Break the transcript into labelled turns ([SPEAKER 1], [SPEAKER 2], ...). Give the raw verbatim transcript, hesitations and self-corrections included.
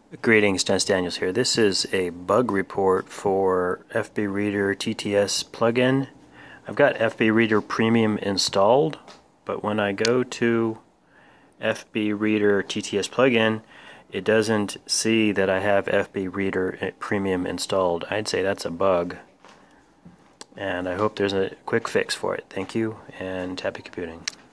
[SPEAKER 1] Greetings, Dennis Daniels here. This is a bug report for FBreader T T S plugin. I've got FBreader Premium installed, but when I go to FBreader T T S plugin, it doesn't see that I have FBreader Premium installed. I'd say that's a bug, and I hope there's a quick fix for it. Thank you, and happy computing.